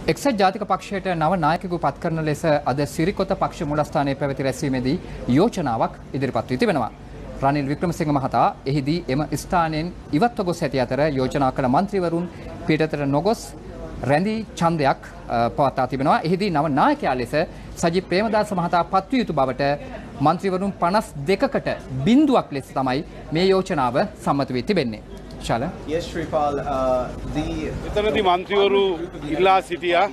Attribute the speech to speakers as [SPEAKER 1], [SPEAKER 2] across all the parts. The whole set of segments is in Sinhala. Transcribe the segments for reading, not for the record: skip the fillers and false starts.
[SPEAKER 1] එක්සත් ජාතික පක්ෂයට නව නායකයෙකු පත් කරන ලෙස අද සිරිකොත පක්ෂ මූලස්ථානයේ පැවති රැස්වීමේදී යෝජනාවක් ඉදිරිපත් වී තිබෙනවා. රනිල් වික්‍රමසිංහ මහතා එහිදී එම ස්ථානයෙන් ඉවත්ව ගොස් ඇති අතර යෝජනා කළ මන්ත්‍රීවරුන් පිටතට නොගොස් රැඳී ඡන්දයක් පවත්වා තිබෙනවා. එහිදී නව නායකයා ලෙස සජිත් ප්‍රේමදාස මහතා පත්විය යුතු බවට මන්ත්‍රීවරුන් 52කට බිඳුවක් ලෙස තමයි මේ යෝජනාව සම්මත වී තිබෙන්නේ.
[SPEAKER 2] Yes, Shripal,
[SPEAKER 3] එතනදී මන්ත්‍රීවරු ඉල්ලා සිටියා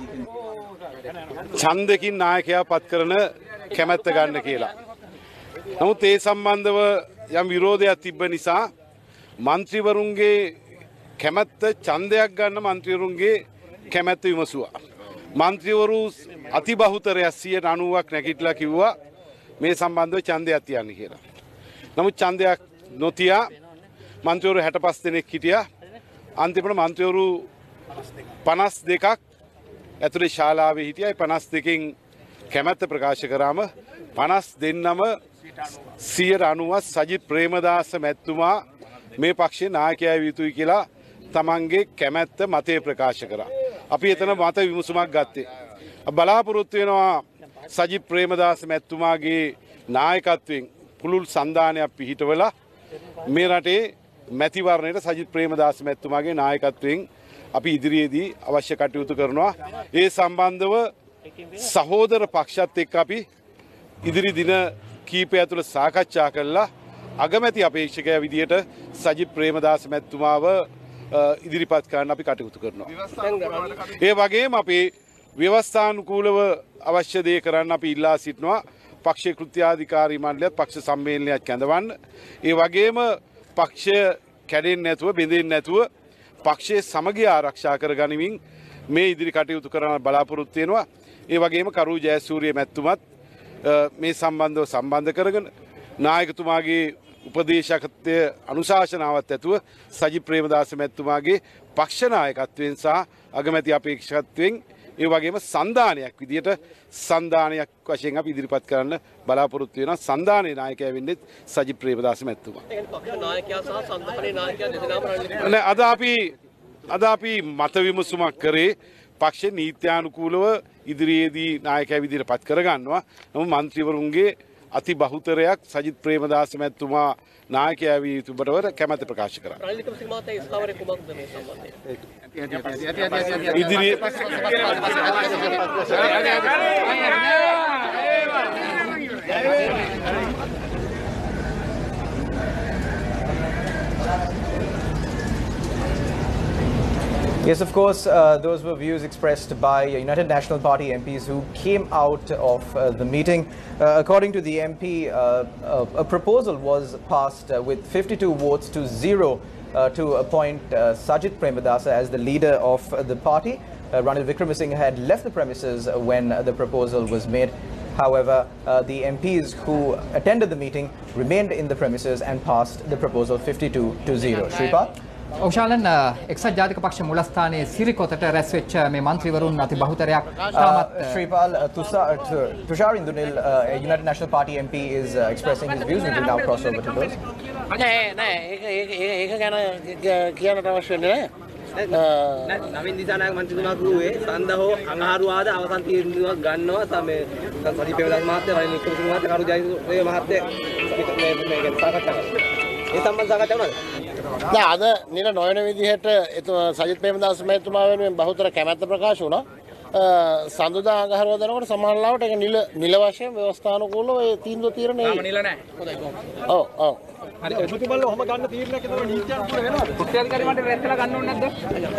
[SPEAKER 3] ඡන්දකින් නායකයා පත් කරන කැමැත්ත ගන්න කියලා. නමුත් ඒ සම්බන්ධව යම් විරෝධයක් තිබ්බ නිසා මන්ත්‍රීවරුන්ගේ කැමැත්ත ඡන්දයක් ගන්න මන්ත්‍රීවරුන්ගේ කැමැත්ත විමසුවා. මන්ත්‍රීවරු අතිබහුතරයක් 90ක් නැගිටලා කිව්වා මේ සම්බන්ධව ඡන්දයක් තියන්න කියලා. නමුත් ඡන්දයක් නොතියා මන්ත්‍රීවරු 65 දෙනෙක් හිටියා. අන්තිමට මන්ත්‍රීවරු 52ක් ඇතුලේ ශාලාවේ හිටියා. ඒ 52කින් කැමැත්ත ප්‍රකාශ කරාම 52ම 90ක් සජිත් ප්‍රේමදාස මැතිතුමා මේ පක්ෂේ නායකයා විය යුතුයි කියලා තමන්ගේ කැමැත්ත මතය ප්‍රකාශ කරා. අපි එතන මත විමසුමක් ගත්තේ. බලාපොරොත්තු වෙනවා සජිත් ප්‍රේමදාස මැතිතුමාගේ නායකත්වයෙන් පුළුල් සන්ධානයක් පිහිටවලා මේ රටේ මැතිවරණයට සජිත් ප්‍රේමදාස මැතිතුමාගේ නායකත්වයෙන් අපි ඉදිරියේදී අවශ්‍ය කටයුතු කරනවා. ඒ සම්බන්ධව සහෝදර පක්ෂත් එක්ක අපි ඉදිරි දින කීපය ඇතුළත සාකච්ඡා කළා. අගමැති අපේක්ෂකයා විදියට සජිත් ප්‍රේමදාස මැතිතුමාව ඉදිරිපත් කරන්න අපි කටයුතු කරනවා. ඒ වගේම අපි ව්‍යවස්ථානුකූලව අවශ්‍ය දේ කරන්න අපි ඉල්ලා සිටිනවා. පක්ෂ කෘත්‍යාධිකාරී මණ්ඩලයත් පක්ෂ සම්මේලනයක් කැඳවන්න. ඒ වගේම පක්ෂය කැඩෙන්නේ නැතුව බෙදෙන්නේ නැතුව පක්ෂයේ සමගිය ආරක්ෂා කරගනිමින් මේ ඉදිරි කටයුතු කරන්න බලාපොරොත්තු වෙනවා. ඒ වගේම කරු ජයසූරිය මැතිතුමත් මේ සම්බන්ධව සම්බන්ධ කරගෙන නායකතුමාගේ උපදේශකත්වය අනුශාසනාවත් ඇතුව සජිත් ප්‍රේමදාස මැතිතුමාගේ පක්ෂ නායකත්වයෙන් සහ අගමැති අපේක්ෂකත්වයෙන් ඒ වගේම සන්ධානයක් විදියට සන්ධානයක් වශයෙන් අපි ඉදිරිපත් කරන්න බලාපොරොත්තු වෙනවා. සන්ධානයේ නායකයා වෙන්නේ සජිත් ප්‍රේමදාස මැතිතුමා.
[SPEAKER 4] ඒ කියන්නේ පක්ෂ නායකයා සහ සන්ධානයේ නායකයා දෙදෙනාම
[SPEAKER 3] අද අපි මත විමසුමක් කරේ පක්ෂ නීත්‍යානුකූලව ඉදිරියේදී නායකයා විදියට පත් කරගන්නවා. නමුත් මන්ත්‍රීවරුන්ගේ අති බහුතරයක් සජිත් ප්‍රේමදාස මැතිතුමා නායකයා විය යුතු බවට කැමැත්ත ප්‍රකාශ කරා.
[SPEAKER 4] රනිල් වික්‍රමසිංහ මහතා ස්ථාවරයේ කුමක්ද මේ සම්බන්ධයෙන්?
[SPEAKER 2] Yes, of course, those were views expressed by United National Party MPs who came out of the meeting. According to the MP, a proposal was passed with 52 votes to 0 to appoint Sajit Premadasa as the leader of the party. Ranil Wickremesinghe had left the premises when the proposal was made. However, the MPs who attended the meeting remained in the premises and passed the proposal 52 to 0. Shripal?
[SPEAKER 1] ඔව්ශාලන් එක්සත් ජාතික පක්ෂ මූලස්ථානයේ සිරිකොතට රැස් වෙච්ච මේ මන්ත්‍රීවරුන් අති බහුතරයක්
[SPEAKER 2] Shripal, Tushar Indunil, United National Party MP, is expressing his views. We will now cross over to those.
[SPEAKER 4] ඒක ගැන කියන්නට අවශ්‍ය නැහැ. නවීන් දිසානායක මන්ත්‍රීතුමා කිව්වේ සඳ හෝ අඟහරුවාද අවසන් තීන්දුවක් ගන්නවා තමයි සජිත් ප්‍රේමදාස මහත්තයා රනිල් වික්‍රමසිංහ මහත්තයා කරු ජයසූරිය මහත්තයා මේ සාකච්ඡා කරා. ඒ සම්බන්ධ සාකච්ඡා වුණාද?
[SPEAKER 5] නෑ අද නිල නොවන විදිහට සජිත් ප්‍රේමදාස මහත්මයා වෙනුවෙන් බහුතර කැමැත්ත ප්‍රකාශ වුණා. සඳුදා අඟහරුවා දනකොට සමහර ලාවට ඒක නිල වශයෙන් ව්‍යවස්ථානුකූලව ඒ තීන්දුව තීරණය වෙයි.
[SPEAKER 4] නිල නෑ. හොඳයි කොහොමද?
[SPEAKER 5] ඔව්.
[SPEAKER 4] හරි ඔබතුමාලා ඔහම ගන්න තීරණයක් ඒක නීත්‍යානුකූල වෙනවද? කෘත්‍යාධිකාරී මණ්ඩලය රැස්ලා ගන්න ඕනේ නැද්ද?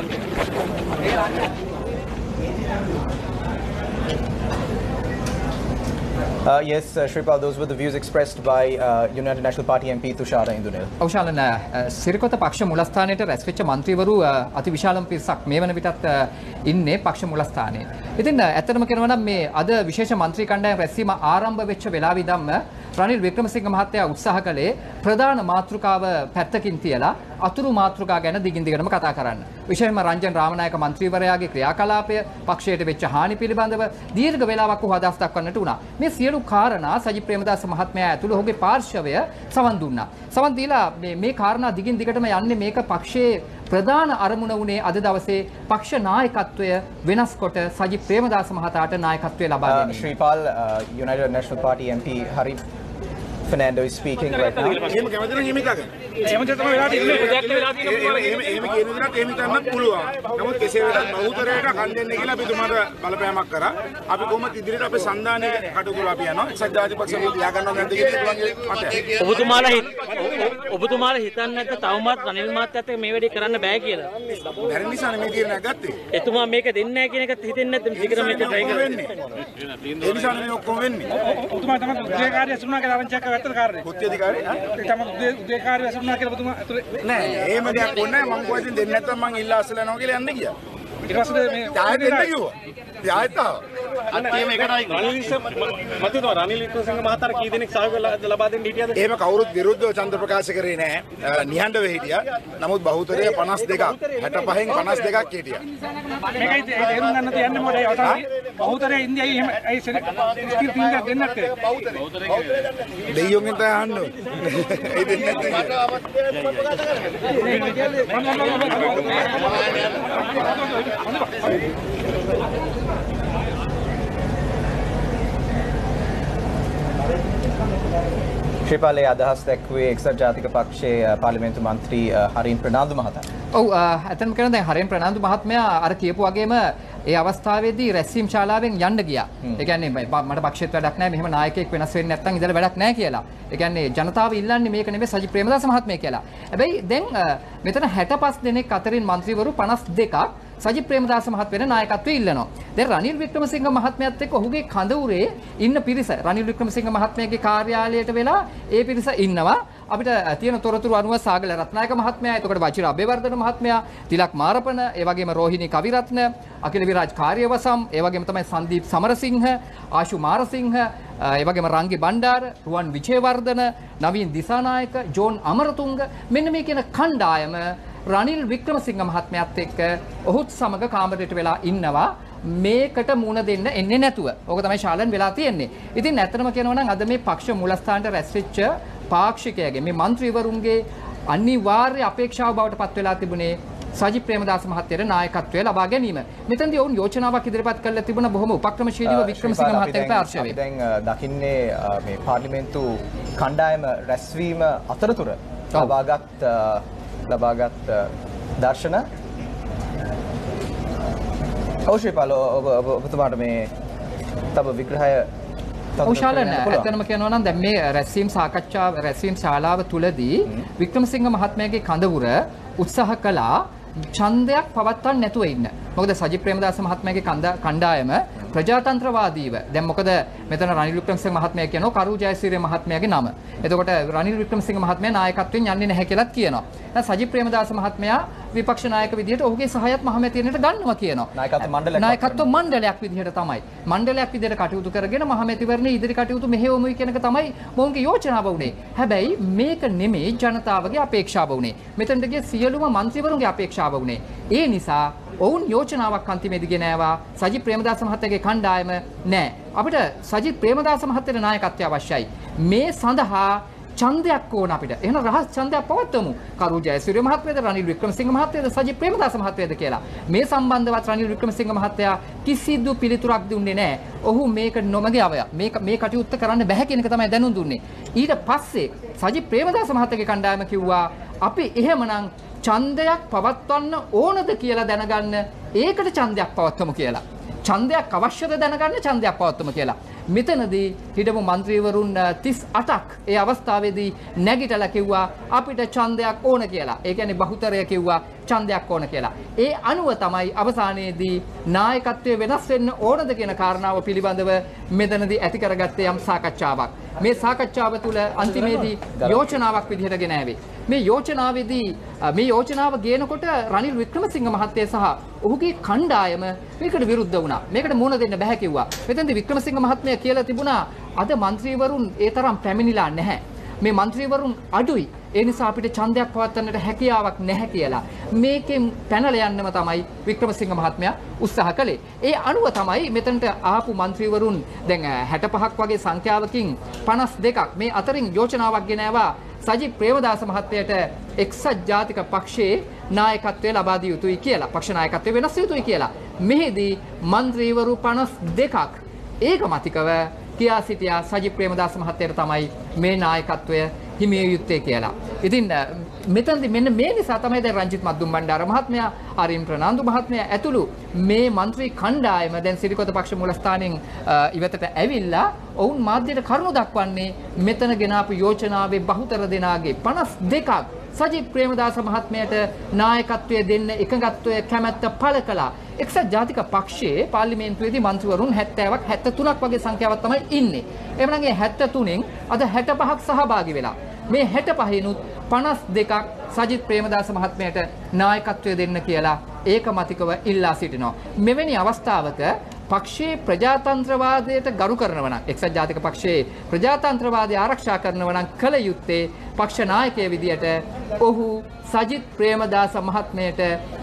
[SPEAKER 2] Yes, Shripal, those were the views expressed by United National Party MP Tushar Indunil.
[SPEAKER 1] ඔව්ශාලන් Sirikotha පක්ෂ මූලස්ථානයේ රැස් වෙච්ච මන්ත්‍රීවරු අති විශාලම පිරිසක් මේ වන විටත් ඉන්නේ පක්ෂ මූලස්ථානයේ. ඉතින් ඇත්තටම කියනවා නම් මේ අද විශේෂ මන්ත්‍රී කණ්ඩායම රැස්වීම ආරම්භ වෙච්ච වෙලාව ඉඳන්ම රනිල් වික්‍රමසිංහ මහත්තයා උත්සාහ කළේ ප්‍රධාන මාතෘකාව පැත්තකින් තියලා අතුරු මාතෘකා ගැන දිගින් දිගටම කතා කරන්න. විශේෂයෙන්ම රංජන් රාමනායක මන්ත්‍රීවරයාගේ ක්‍රියාකලාපය පක්ෂයට වෙච්ච හානි පිළිබඳව දීර්ඝ වේලාවක් ඔහු අදහස් දක්වන්නට උනා. මේ සියලු කාරණා සජිත් ප්‍රේමදාස මහත්මයා ඇතුළු ඔහුගේ පාර්ශවය සවන් දුන්නා. සවන් දීලා මේ කාරණා දිගින් දිගටම යන්නේ මේක පක්ෂයේ ප්‍රධාන අරමුණ වුණේ අද දවසේ පක්ෂ නායකත්වය වෙනස් කොට සජිත් ප්‍රේමදාස මහතාට නායකත්වය ලබා ගැනීම.
[SPEAKER 2] Shripal, United National Party MP Hari Fernando is speaking right now.
[SPEAKER 6] එහෙම කැමති නම් එහෙම කරගන්න. එහෙම තමයි වෙලා තියෙන්නේ. ප්‍රොජෙක්ට් වෙලා තියෙනවා. එහෙම කියන විදිහට එහෙම කරන්නත් පුළුවන්. නමුත් කෙසේ වෙතත් බහුතරයට කන් දෙන්නේ කියලා අපි තුමාට බලපෑමක් කරා. අපි කොහොමද ඉදිරියට අපේ සංධානයේ කටයුතු අපි යනවා. එක්සත් ජාතික පක්ෂය ලියා ගන්නව නැද්ද කියන
[SPEAKER 7] ඔබතුමාලා හිතන්නේ නැද්ද තවමත් රනිල් මහත්තයාත් එක්ක මේ වැඩේ කරන්න බෑ කියලා?
[SPEAKER 6] බැරි නිසානේ මේ තීරණයක් ගත්තේ.
[SPEAKER 7] එතුමා මේක දෙන්නේ නැහැ කියන එකත් හිතෙන්නේ නැද්ද? ශීඝ්‍රම මේක try කරන්න.
[SPEAKER 6] ඒ නිසානේ මේ ඔක්කොම වෙන්නේ. ඔබතුමා තමයි උදේකාරී ඇසුරුනා කියලා ආරංචියක් ගත්තද කාර්යය? කොච්චර අධිකාරී? තමයි උදේකාරී ඇසුරුනා කියලා ඔබතුමා නෑ එහෙම දෙයක් ඕනේ නැහැ. මං කොහෙද දෙන්නේ නැත්නම් මං ඉල්ලා අස්සලා යනවා කියලා යන්න ගියා. ඊට පස්සේ මේ යායත් දෙන්න කිව්වා. යායත් ආවා. අන්තිම එකටයි රනිල් වික්‍රමසිංහ මහතාට කී දෙනෙක් සහයෝගය ලබා දෙන්න හිටියද? එහෙම කවුරුත් විරුද්ධව ඡන්ද ප්‍රකාශ කරේ නැහැ. නිහඬව හිටියා. නමුත් බහුතරය 52ක් 65න් 52ක් හිටියා. මේකයි තේරුම් ගන්න තියන්නේ මොකටයි අවසානයේ බහුතරය ඉන්දියායි එහෙම ඒ ස්ථිර තීන්දුවක් දෙන්නත් දෙයියෝගෙන් තමයි අහන්නේ. ඒ දෙන්නේ
[SPEAKER 2] Shripal අදහස් දැක්වේ එක්සත් ජාතික පක්ෂයේ පාර්ලිමේන්තු මන්ත්‍රී හරින් ප්‍රනාන්දු මහතා.
[SPEAKER 1] ඔව් ඇත්තම කියන දැන් හරින් ප්‍රනාන්දු මහත්මයා අර කියපු වගේම ඒ අවස්ථාවේදී රැස්වීම් ශාලාවෙන් යන්න ගියා. ඒ කියන්නේ මට පක්ෂෙත් වැඩක් නැහැ මෙහෙම නායකයෙක් වෙනස් වෙන්නේ නැත්නම් ඉඳලා වැඩක් නැහැ කියලා. ඒ කියන්නේ ජනතාව ඉල්ලන්නේ මේක නෙමෙයි සජිත් ප්‍රේමදාස මහත්මයා කියලා. හැබැයි දැන් මෙතන 65 දෙනෙක් අතරින් മന്ത്രിවරු 52ක් සජිත් ප්‍රේමදාස මහත්මයාගේ නායකත්වයේ ඉල්ලනවා. දැන් රනිල් වික්‍රමසිංහ මහත්මයාත් එක්ක ඔහුගේ කඳවුරේ ඉන්න පිරිස රනිල් වික්‍රමසිංහ මහත්මයාගේ කාර්යාලයට වෙලා ඒ පිරිස ඉන්නවා. අපිට තියෙන තොරතුරු අනුව සාගල රත්නායක මහත්මයා, එතකොට වචිර අබේවර්ධන මහත්මයා, තිලක් මාරපන, ඒ වගේම රෝහිණී කවිරත්න, අකිල විරාජ් කාර්යවසම්, ඒ වගේම තමයි සංදීප් සමරසිංහ, ආශු මාරසිංහ, ඒ වගේම රංගි බණ්ඩාර, රුවන් විජේවර්ධන, නවීන් දිසානායක, ජෝන් අමරතුංග මෙන්න මේ කියන කණ්ඩායම රනිල් වික්‍රමසිංහ මහත්මයාත් එක්ක ඔහුත් සමග කාමරයට වෙලා ඉන්නවා මේකට මුණ දෙන්න එන්නේ නැතුව. ඕක තමයි ශාලන් වෙලා තියෙන්නේ. ඉතින් ඇත්තටම කියනවා නම් අද මේ පක්ෂ මූලස්ථානට රැස් වෙච්ච පාක්ෂිකයගේ මේ മന്ത്രിවරුන්ගේ අනිවාර්ය අපේක්ෂාව බවට පත් වෙලා තිබුණේ සජිත් ප්‍රේමදාස මහත්තයාට නායකත්වය ලබා ගැනීම. මෙතනදී ඔවුන් යෝජනාවක් ඉදිරිපත් කරලා තිබුණා බොහොම උපක්‍රමශීලීව වික්‍රමසිංහ මහත්තයාට පාර්ශවයේ.
[SPEAKER 2] දැන් දකින්නේ මේ පාර්ලිමේන්තු කණ්ඩායම රැස්වීම අතරතුර ලබාගත් දර්ශන Shripal ඔබතුමාට මේ තව විග්‍රහය
[SPEAKER 1] ඔව්ශාලන ඇත්තම කියනවා නම් දැන් මේ රැස්වීම් ශාලාව තුලදී වික්‍රමසිංහ මහත්මයාගේ කඳවුර උත්සාහ කළා ඡන්දයක් පවත්වන්න නැතුව ඉන්න. මොකද සජිත් ප්‍රේමදාස මහත්මයාගේ කණ්ඩායම ප්‍රජාතන්ත්‍රවාදීව දැන් මොකද මෙතන රනිල් වික්‍රමසිංහ මහත්මයා කියනවා කරු ජයසීරිය මහත්මයාගේ නම. එතකොට රනිල් වික්‍රමසිංහ මහත්මයා නායකත්වයෙන් යන්නේ නැහැ කියලාත් කියනවා. දැන් සජිත් ප්‍රේමදාස මහත්මයා විපක්ෂ නායක විදිහට ඔහුගේ සහයත් මහමැතිවරණයට ගන්නවා කියනවා. නායකත්ව මණ්ඩලයක් විදිහට තමයි. මණ්ඩලයක් විදිහට කටයුතු කරගෙන මහමැතිවරණයේ ඉදිරි කටයුතු මෙහෙයවමුයි කියන එක තමයි මොවුන්ගේ යෝජනාව වුණේ. හැබැයි මේක නෙමෙයි ජනතාවගේ අපේක්ෂාව වුණේ. මෙතනට ගිය සියලුම മന്ത്രിවරුන්ගේ අපේක්ෂාව වුණේ. ඒ නිසා ඔවුන් යෝජනාවක් අන්තිමේදී ගෙනාවා සජිත් ප්‍රේමදාස මහත්තයාගේ කණ්ඩායම නෑ අපිට සජිත් ප්‍රේමදාස මහත්තයාගේ නායකත්වය අවශ්‍යයි මේ සඳහා ඡන්දයක් ඕන අපිට එහෙනම් රහස් ඡන්දයක් පවත්වමු කරු ජයසූරිය මහත්මයාද රනිල් වික්‍රමසිංහ මහත්තයාද සජිත් ප්‍රේමදාස මහත්තයාද කියලා මේ සම්බන්ධවත් රනිල් වික්‍රමසිංහ මහත්තයා කිසිදු පිළිතුරක් දුන්නේ නෑ ඔහු මේක නොමග යවයා මේ කටයුත්ත කරන්න බැහැ කියන එක තමයි දැනුම් දුන්නේ ඊට පස්සේ සජිත් ප්‍රේමදාස මහත්තයාගේ කණ්ඩායම කිව්වා අපි එහෙමනම් ඡන්දයක් පවත්වන්න ඕනද කියලා දැනගන්න ඒකට ඡන්දයක් පවත්වමු කියලා. ඡන්දයක් අවශ්‍යද දැනගන්න ඡන්දයක් පවත්වමු කියලා. මෙතනදී හිටපු മന്ത്രിවරුන් 38ක් ඒ අවස්ථාවේදී නැගිටලා කිව්වා අපිට ඡන්දයක් ඕන කියලා. ඒ කියන්නේ බහුතරය කිව්වා ඡන්දයක් ඕන කියලා. ඒ අනුව තමයි අවසානයේදී නායකත්වය වෙනස් වෙන්න ඕනද කියන කාරණාව පිළිබඳව මෙතනදී ඇති කරගත්තේ යම් සාකච්ඡාවක්. මේ සාකච්ඡාව තුළ අන්තිමේදී යෝජනාවක් විදිහට ගෙන ආවේ. මේ යෝජනාවේදී මේ යෝජනාව ගේනකොට රනිල් වික්‍රමසිංහ මහත්තයා සහ ඔහුගේ කණ්ඩායම මේකට විරුද්ධ වුණා. මේකට මුහුණ දෙන්න බෑ කිව්වා. මෙතෙන්දී වික්‍රමසිංහ මහත්මයා කියලා තිබුණා අද മന്ത്രിවරුන් ඒ තරම් පැමිණිලා නැහැ. මේ മന്ത്രിවරුන් අඩුයි. ඒ නිසා අපිට ඡන්දයක් පවත්වන්නට හැකියාවක් නැහැ කියලා. මේකෙන් පැනලා යන්නම තමයි වික්‍රමසිංහ මහත්මයා උත්සාහ කළේ. ඒ අනුව තමයි මෙතනට ආපු മന്ത്രിවරුන් දැන් 65ක් වගේ සංඛ්‍යාවකින් 52ක් මේ අතරින් යෝජනාවක් ගෙනාවා සජිත් ප්‍රේමදාස මහත්තයට එක්සත් ජාතික පක්ෂයේ නායකත්වය ලබා දිය යුතුයි කියලා. පක්ෂ නායකත්වය වෙනස් යුතුයි කියලා. මෙහිදී മന്ത്രിවරු 52ක් ඒකමතිකව කියා සිටියා සජිත් ප්‍රේමදාස මහත්තයට තමයි මේ නායකත්වය හිමිය යුත්තේ කියලා. ඉතින් මෙතනදී මෙන්න මේ නිසා තමයි දැන් රංජිත් මද්දුම් බණ්ඩාර මහත්මයා, අරින් ප්‍රනාන්දු මහත්මයා ඇතුළු මේ മന്ത്രി කණ්ඩායම දැන් සිරිකොත පක්ෂ මූලස්ථානයෙන් ඉවතට ඇවිල්ලා ඔවුන් මාධ්‍යයට කරුණු දක්වන්නේ මෙතන ගෙනාපු යෝජනාවේ බහුතර දෙනාගේ 52ක් සජිත් ප්‍රේමදාස මහත්මයාට නායකත්වය දෙන්න එකඟත්වය කැමැත්ත පළ කළා. එක්සත් ජාතික පක්ෂයේ පාර්ලිමේන්තුවේදී මන්ත්‍රීවරුන් 70ක් 73ක් වගේ සංඛ්‍යාවක් තමයි ඉන්නේ. එhmenan මේ 73න් අද 65ක් සහභාගී වෙලා. මේ 65නුත් 52ක් සජිත් ප්‍රේමදාස මහත්මයාට නායකත්වය දෙන්න කියලා ඒකමතිකව ඉල්ලා සිටිනවා. මෙවැනි අවස්ථාවක පක්ෂයේ ප්‍රජාතන්ත්‍රවාදයට ගරු කරනවා නම් එක්සත් ජාතික පක්ෂයේ ප්‍රජාතන්ත්‍රවාදය ආරක්ෂා කරනවා නම් කල යුත්තේ පක්ෂ නායකයෙ විදියට ඔහු සජිත් ප්‍රේමදාස මහත්මයාට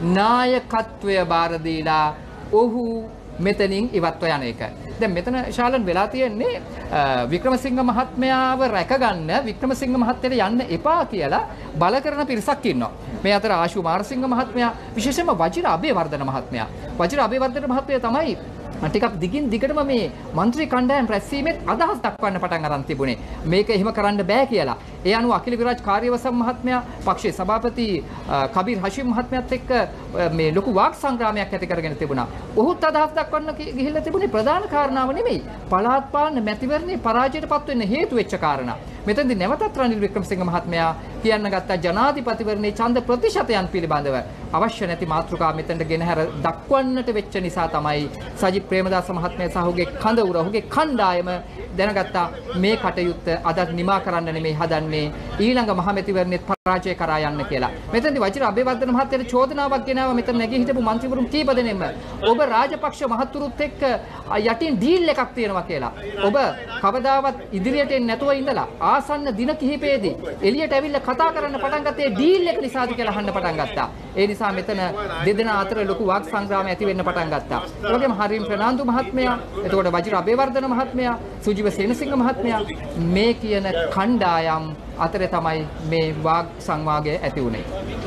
[SPEAKER 1] නායකත්වය බාර දීලා ඔහු මෙතනින් ඉවත්ව යන එක. දැන් මෙතන ශාලන් වෙලා තියෙන්නේ වික්‍රමසිංහ මහත්මයාව රැකගන්න වික්‍රමසිංහ මහත්තයට යන්න එපා කියලා බල කරන පිරිසක් ඉන්නවා. මේ අතර ආශු මාරසිංහ මහත්මයා විශේෂයෙන්ම වජිර අබේවර්ධන මහත්මයා. වජිර අබේවර්ධන මහත්මයා තමයි ටිකක් දිගින් දිගටම මේ മന്ത്രി කණ්ඩායම් රැස්වීමෙත් අදහස් දක්වන්න පටන් අරන් තිබුණේ. මේක එහෙම කරන්න බෑ කියලා. ඒ අනුව අකිල විරාජ් කාර්යවසම් මහත්මයා පක්ෂයේ සභාපති කබීර් හෂිම් මහත්මයාත් එක්ක මේ ලොකු වාක් සංග්‍රාමයක් ඇති කරගෙන තිබුණා. ඔහුත් අදහස් දක්වන්න ගිහිල්ලා තිබුණේ ප්‍රධාන කාරණාව නෙමෙයි. පළාත් පාලන මැතිවරණේ පරාජයට පත් වෙන්න හේතු වෙච්ච කාරණා. මෙතෙන්දී නැවතත් රනිල් වික්‍රමසිංහ මහත්මයා කියන්න ගත්තා ජනාධිපතිවරණයේ ඡන්ද ප්‍රතිශතයන් පිළිබඳව අවශ්‍ය නැති මාතෘකා මෙතෙන්ට ගෙනහැර දක්වන්නට වෙච්ච නිසා තමයි සජිත් ප්‍රේමදාස මහත්මයා සහ ඔහුගේ කඳවුර ඔහුගේ කණ්ඩායම දැනගත්තා මේ කටයුත්ත අදත් නිමා කරන්න නෙමෙයි හදන්නේ ඊළඟ මහමැතිවරණෙත් පරාජය කරා යන්න කියලා. මෙතෙන්දී වජිර අබේවර්ධන මහත්තයාට චෝදනාවක් ගෙනාවා මෙතන නැගී හිටපු മന്ത്രിවරුන් කීප දෙනෙක්ම ඔබ රාජපක්ෂ මහතුරුත් එක්ක යටින් ඩීල් එකක් තියෙනවා කියලා. ඔබ කවදාවත් ඉදිරියට එන්නේ නැතුව ඉඳලා ආසන්න දින කිහිපයේදී එළියට ඇවිල්ලා කතා කරන්න පටන් ගත්තේ ඩීල් එක නිසාද කියලා අහන්න පටන් ගත්තා. ඒ නිසා මෙතන දෙදෙනා අතර ලොකු වාක් සංග්‍රාමයක් ඇති වෙන්න පටන් ගත්තා. ඒ වගේම හරිම් ප්‍රනාන්දු මහත්මයා, එතකොට වජිර අබේවර්ධන මහත්මයා, සුජීව සේනසිංහ මහත්මයා මේ කියන කණ්ඩායම් අතරේ තමයි මේ වාක් සංවාදය ඇති වුණේ.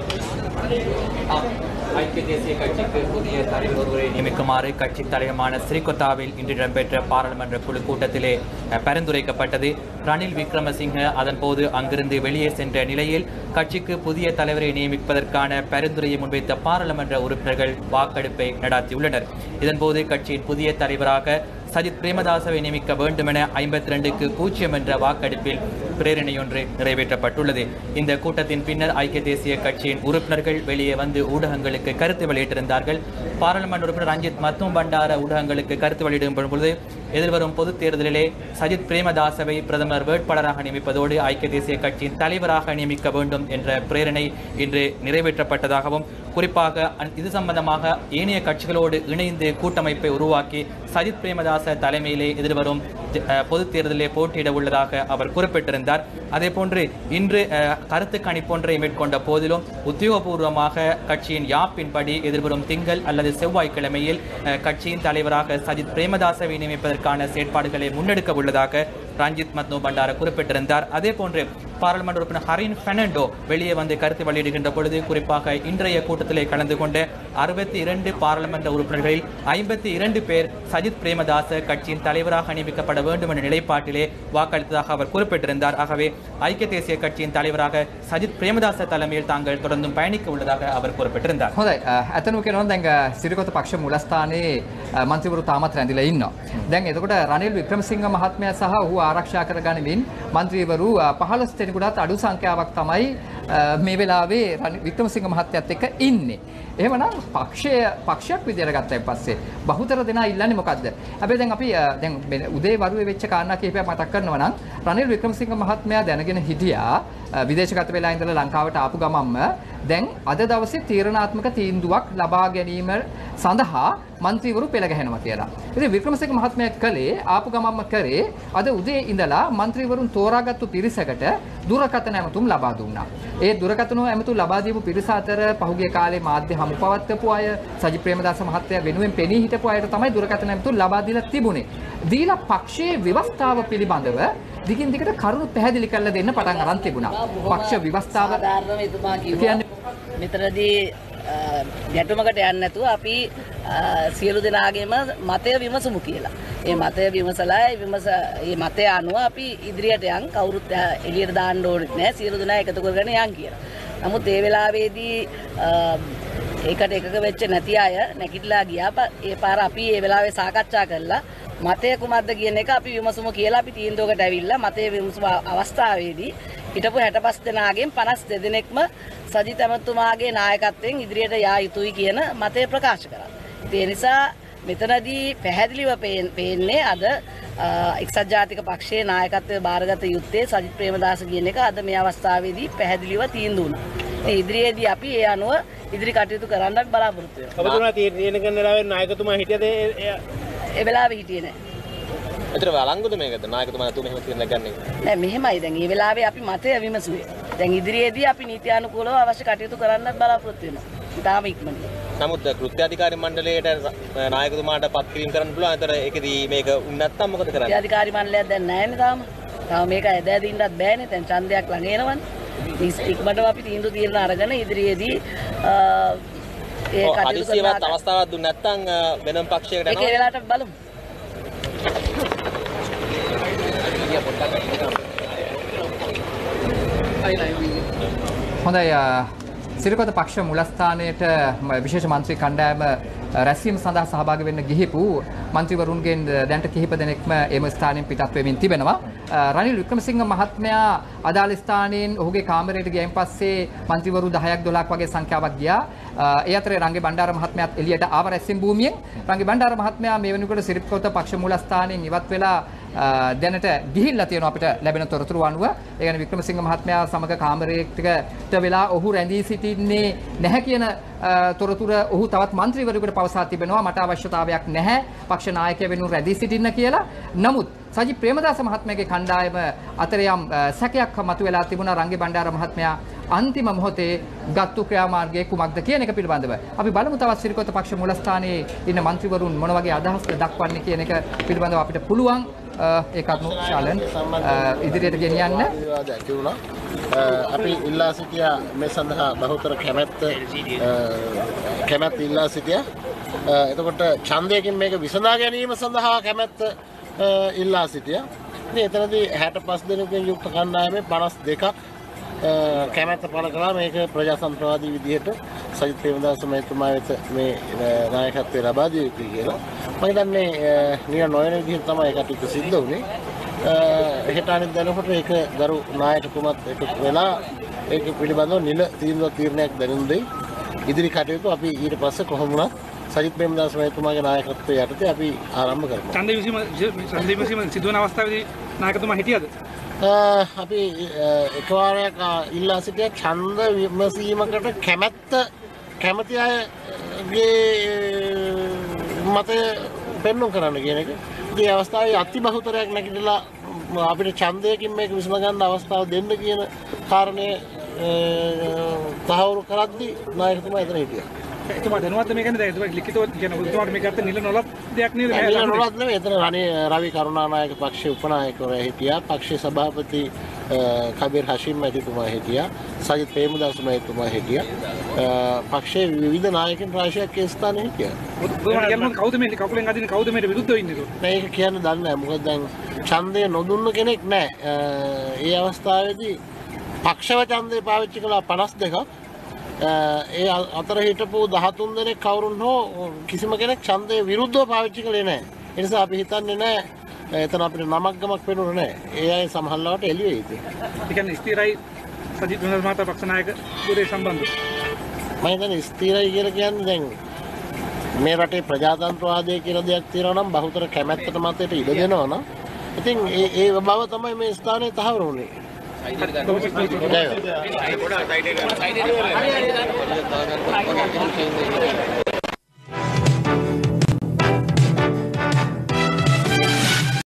[SPEAKER 8] ஐக்கிய தேசிய கட்சிக்கு புதிய தலைவர் ஒருவரை நியமிக்குமாறு கட்சி தலைவரான ஸ்ரீகொத்தாவில் இன்று இடம்பெற்ற பாராளுமன்ற குழு கூட்டத்திலே பரிந்துரைக்கப்பட்டது. ரணில் விக்ரமசிங்க அதன்போது அங்கிருந்து வெளியே சென்ற நிலையில் கட்சிக்கு புதிய தலைவரை நியமிப்பதற்கான பரிந்துரையை முன்வைத்த பாராளுமன்ற உறுப்பினர்கள் வாக்கெடுப்பை நடாத்தியுள்ளனர். இதன்போது கட்சியின் புதிய தலைவராக சஜித் பிரேமதாசவை நியமிக்க வேண்டும் என 52க்கு 0 என்ற வாக்கெடுப்பில் பிரேரணையொன்று நிறைவேற்றப்பட்டுள்ளது. இந்த கூட்டத்தின் பின்னர் ஐக்கிய தேசிய கட்சியின் உறுப்பினர்கள் வெளியே வந்து ஊடகங்களுக்கு கருத்து வெளியிட்டிருந்தார்கள். பாராளுமன்ற உறுப்பினர் ரஞ்சித் மத்தும் பண்டார ஊடகங்களுக்கு கருத்து வெளியிடும் பொழுது எதிர்வரும் பொதுத் தேர்தலிலே சஜித் பிரேமதாசவை பிரதமர் வேட்பாளராக நியமிப்பதோடு ஐக்கிய தேசிய கட்சியின் தலைவராக நியமிக்க வேண்டும் என்ற பிரேரணை இன்று நிறைவேற்றப்பட்டதாகவும் குறிப்பாக இது சம்பந்தமாக ஏனைய கட்சிகளோடு இணைந்து கூட்டமைப்பை உருவாக்கி சஜித் பிரேமதாச தலைமையிலே எதிர்வரும் பொதுத் தேர்தலிலே போட்டியிட உள்ளதாக அவர் குறிப்பிட்டிருந்தார். அதேபோன்று இன்று கருத்து கணிப்பொன்றை மேற்கொண்ட போதிலும் உத்தியோகபூர்வமாக கட்சியின் யாப்பின்படி எதிர்வரும் திங்கள் அல்லது செவ்வாய்க்கிழமையில் கட்சியின் தலைவராக சஜித் பிரேமதாசவை நியமிப்பதற்கான செயற்பாடுகளை முன்னெடுக்க உள்ளதாக ரஞ்சித் மத்னோ பண்டார குறிப்பிட்டிருந்தார். அதேபோன்று பாராளுமன்ற உறுப்பினர் ஹரின் பெர்னாண்டோ வெளியே வந்து கருத்து வெளியிடுகின்ற பொழுது குறிப்பாக இன்றைய கூட்டத்திலே கலந்து கொண்ட 62 பாராளுமன்ற உறுப்பினர்களில் 52 பேர் சஜித் பிரேமதாச கட்சியின் தலைவராக நியமிக்கப்பட வேண்டும் என்ற நிலைப்பாட்டிலே வாக்களித்ததாக அவர் குறிப்பிட்டிருந்தார். ஆகவே ஐக்கிய தேசிய கட்சியின் தலைவராக சஜித் பிரேமதாச தலைமையில் தாங்கள் தொடர்ந்தும் பயணிக்க உள்ளதாக அவர் குறிப்பிட்டிருந்தார்.
[SPEAKER 1] හොඳයි. ඇත්තම කියනවා දැන් සිරිකොත පක්ෂ මූලස්ථානයේ මන්ත්‍රීවරු තාමත් රැඳිලා ඉන්නවා. දැන් එතකොට රනිල් වික්‍රමසිංහ මහත්මයා සහ ඔහු ආරක්ෂා කරගනිමින් මන්ත්‍රීවරු 15 දෙනෙකුටත් අඩු සංඛ්‍යාවක් තමයි මේ වෙලාවේ වික්‍රමසිංහ මහත්තයත් එක්ක ඉන්නේ. එහෙමනම් පක්ෂයක් විදියට ගත්තයින් පස්සේ බහුතර දෙනා ඉල්ලන්නේ මොකද්ද? හැබැයි දැන් අපි දැන් උදේ වරුවේ වෙච්ච කාරණා කිහිපයක් මතක් කරනවා නම් රනිල් වික්‍රමසිංහ මහත්මයා දැනගෙන හිටියා විදේශගත වෙලා ඉඳලා ලංකාවට ආපු ගමන්ම දැන් අද දවසේ තීරණාත්මක තීන්දුවක් ලබා ගැනීම සඳහා මන්ත්‍රීවරු පෙළ ගැහෙනවා කියලා. ඉතින් වික්‍රමසිංහ මහත්මයා කලේ ආපු ගමන්ම කරේ අද උදේ ඉඳලා මන්ත්‍රීවරුන් තෝරාගත්තු පිරිසකට දුරකථන ඇමතුම් ලබා දුන්නා. ඒ දුරකථන ඇමතුම් ලබා දීපු පිරිස අතර පහුගිය කාලේ මාධ්‍ය හමු පවත්වපු අය සජිත් ප්‍රේමදාස මහත්තයා වෙනුවෙන් පෙනී හිටපු අයට තමයි දුරකථන ඇමතුම් ලබා දීලා තිබුණේ. දීලා පක්ෂයේ ව්‍යවස්ථාව පිළිබඳව දිගින් දිගට කරුණු පැහැදිලි කරලා දෙන්න පටන් අරන් තිබුණා. පක්ෂ ව්‍යවස්ථාව කියන්නේ
[SPEAKER 9] මෙතනදී ගැටුමකට යන්නේ නැතුව අපි සියලු දෙනාගේම මතය විමසමු කියලා. ඒ මතය විමසලා ඒ මතය අනුව අපි ඉදිරියට යන් කවුරුත් එළියට දාන්න ඕනෙත් නැහැ. සියලු දෙනා එකතු කරගෙන යන් කියලා. නමුත් ඒ වෙලාවේදී ඒකට එකක වෙච්ච නැති අය නැගිටලා ගියා. ඒ පාර අපි ඒ වෙලාවේ සාකච්ඡා කළා. මතය කුමක්ද කියන එක අපි විමසමු කියලා අපි තීන්දුවකට ඇවිල්ලා මතය විමසුම අවස්ථාවේදී හිටපු 65 දෙනාගෙන් 52 දෙනෙක්ම සජිත් ඇමතුමාගේ නායකත්වයෙන් ඉදිරියට යා යුතුයි කියන මතය ප්‍රකාශ කරා. ඒ නිසා මෙතනදී පැහැදිලිව පේන්නේ අද එක්සත් ජාතික පක්ෂයේ නායකත්වය බාරගත යුත්තේ සජිත් ප්‍රේමදාස කියන එක අද මේ අවස්ථාවේදී පැහැදිලිව තීන්දුව වුණා. ඒ ඉදිරියේදී අපි ඒ අනුව ඉදිරි කටයුතු කරන්න බලාපොරොත්තු වෙනවා.
[SPEAKER 4] ඔබතුමා තීරණය කරන වෙලාවේ නායකතුමා හිටියද
[SPEAKER 9] ඒ වෙලාවේ හිටියේ නැහැ.
[SPEAKER 4] ඒතර වළංගුද මේකද නායකතුමා නැතුව මෙහෙම තීරණ ගන්නේ?
[SPEAKER 9] නෑ මෙහෙමයි දැන් මේ වෙලාවේ අපි මතය විමසුවේ. දැන් ඉදිරියේදී අපි නීත්‍යානුකූලව අවශ්‍ය කටයුතු කරන්න බලාපොරොත්තු වෙනවා. ඊටාම ඉක්මනින්.
[SPEAKER 4] නමුත් කෘත්‍යාධිකාරී මණ්ඩලයට නායකතුමාට පත් කිරීම කරන්න පුළුවන්. ඒතර ඒකෙදී මේක උන් නැත්තම් මොකද කරන්නේ?
[SPEAKER 9] කෘත්‍යාධිකාරී මණ්ඩලයක් දැන් නැහැනේ තාම. මේක ඇදදින්නත් බෑනේ. දැන් ඡන්දයක් ළඟ එනවනේ. ඉක්මනටම අපි තීරණ අරගෙන ඉදිරියේදී ඒ කටයුතු
[SPEAKER 4] කරලා අවස්ථාවක් දුන්න නැත්තම් වෙනම පක්ෂයකට යනවා.
[SPEAKER 9] ඒක ඒ වෙලාවට බලමු.
[SPEAKER 1] හොඳයි සිරිකොත පක්ෂ මුලස්ථානයට විශේෂ මන්ත්‍රී කණ්ඩායම රැස්වීම සඳහා සහභාගී වෙන්න ගිහිපු මන්ත්‍රීවරුන්ගෙන් දැනට කිහිප දෙනෙක්ම එම ස්ථානයෙන් පිටත් වෙමින් තිබෙනවා. රනිල් වික්‍රමසිංහ මහත්මයා අදාළ ස්ථානයෙන් ඔහුගේ කාමරයට ගියයින් පස්සේ මන්ත්‍රීවරු 10ක් 12ක් වගේ සංඛ්‍යාවක් ගියා. ඒ අතරේ රංගේ බණ්ඩාර මහත්මයාත් එළියට ආව රැස්වීම භූමියෙන්. රංගේ බණ්ඩාර මහත්මයා මේ වෙනකොට සිරිකොත පක්ෂ මුලස්ථානයෙන් ඉවත් වෙලා දැනට ගිහිල්ලා තියෙනවා අපිට ලැබෙන තොරතුරු අනුව. ඒ කියන්නේ වික්‍රමසිංහ මහත්මයා සමග කාමරයකට වෙලා ඔහු රැඳී සිටින්නේ නැහැ කියන තොරතුර ඔහු තවත් මන්ත්‍රීවරයෙකුට පවසා තිබෙනවා. මට අවශ්‍යතාවයක් නැහැ පක්ෂ නායකයා වෙනුවෙන් රැඳී සිටින්න කියලා. නමුත් සජිත් ප්‍රේමදාස මහත්මයාගේ කණ්ඩායම අතර යම් සැකයක් මතුවලා තිබුණා. රංගේ බණ්ඩාර මහත්මයා අන්තිම මොහොතේ ගත්තු ක්‍රියාමාර්ගය කුමක්ද කියන එක පිළිබඳව අපි බලමු. තවත් සිරිකොත පක්ෂ මුලස්ථානයේ ඉන්න මන්ත්‍රීවරුන් මොන වගේ අදහස් දක්වන්නේ කියන එක පිළිබඳව අපිට පුළුවන් ඒ කරුණු ශාලන් ඉදිරියට ගෙනියන්න.
[SPEAKER 5] අපි ඉල්ලා සිටියා මේ සඳහා බහුතර කැමැත්ත ඉල්ලා සිටියා. එතකොට ඡන්දයකින් මේක විසඳා ගැනීම සඳහා කැමැත්ත ඉල්ලා සිටියා. ඉතින් එතනදී 65 දෙනෙකුගෙන් යුක්ත කණ්ඩායමේ 52ක් කැමැත්ත පළ කළා මේක ප්‍රජාතන්ත්‍රවාදී විදිහට සජිත් ප්‍රේමදාස මහත්මයා වෙත මේ නායකත්වය ලබා දිය යුතුයි කියලා. මම හිතන්නේ නිය නොවන විදිහට තමයි ඒකට සිද්ධ වුනේ. එහෙට අනිත් දැනකොට ඒක ගරු නායකතුමත් එකතු වෙලා ඒක පිළිබඳව නිල තීරණයක් දැනුම් දෙයි. ඉදිරි කටයුතු අපි ඊට පස්සේ කොහොම වුණත් සජිත් ප්‍රේමදාස මහත්මයාගේ නායකත්වයේ යටතේ අපි ආරම්භ කරමු.
[SPEAKER 6] ඡන්ද විසීම සිදුවන අවස්ථාවේදී නායකතුමා හිටියද?
[SPEAKER 5] අපි එකවරයක් ඉල්ලා සිටිය ඡන්ද විමසීමකට කැමති අයගේ මතය පෙන්නුම් කරන්න කියන එක. මේ අවස්ථාවේ අති බහුතරයක් නැගිටලා අපිට ඡන්දයකින් මේක විසඳ ගන්න අවස්ථාව දෙන්න කියන කාරණය තහවුරු කරද්දී නායකතුමා එතන හිටියා.
[SPEAKER 6] එතුමා දැනුවත් මේ කියන්නේ දැන් එතුමා ලිඛිතව කියන ඔබතුමාට මේක අත්ත නිල නොලත් දෙයක් නේද?
[SPEAKER 5] නිල නොලත් නෙවෙයි. එතන රවි කරුණානායක පක්ෂයේ උපනායකවරයා හිටියා. පක්ෂයේ සභාපති කබීර් හෂිම් මැතිතුමා හිටියා. සජිත් ප්‍රේමදාස මැතිතුමා හිටියා. පක්ෂයේ විවිධ නායකයන් රාශියක් ඒ ස්ථානයේ හිටියා.
[SPEAKER 6] ඔබතුමාට කියන්න කවුද මේ කකුලෙන් අදින කවුද මේට විරුද්ධව ඉන්නේ?
[SPEAKER 5] මේක කියන්න දන්නේ නැහැ. මොකද දැන් ඡන්දය නොදුන්න කෙනෙක් නැහැ. ඒ අවස්ථාවේදී පක්ෂව ඡන්දය පාවිච්චි කළා 52ක්. ඒ අතර හිටපු 13 දෙනෙක් කවුරුන් හෝ කිසිම කෙනෙක් ඡන්දය විරුද්ධව පාවිච්චි කළේ නැහැ. ඒ නිසා අපි හිතන්නේ නැහැ එතන අපිට නමක් ගමක් වෙනුනේ නැහැ. ඒ අය සමහරවට එළිය ඉතින්.
[SPEAKER 6] ඒ කියන්නේ ස්ථිරයි සජිත් මහත්මයා පක්ෂ නායක දුරේ සම්බන්ධ.
[SPEAKER 5] මම හිතන්නේ ස්ථිරයි කියලා කියන්නේ දැන් මේ රටේ ප්‍රජාතන්ත්‍රවාදය කියලා දෙයක් තියෙනවා නම් බහුතර කැමැත්තට මතයට ඉඩ දෙනවා නම් ඉතින් ඒ බව තමයි මේ ස්ථානයේ තහවුරු වුනේ.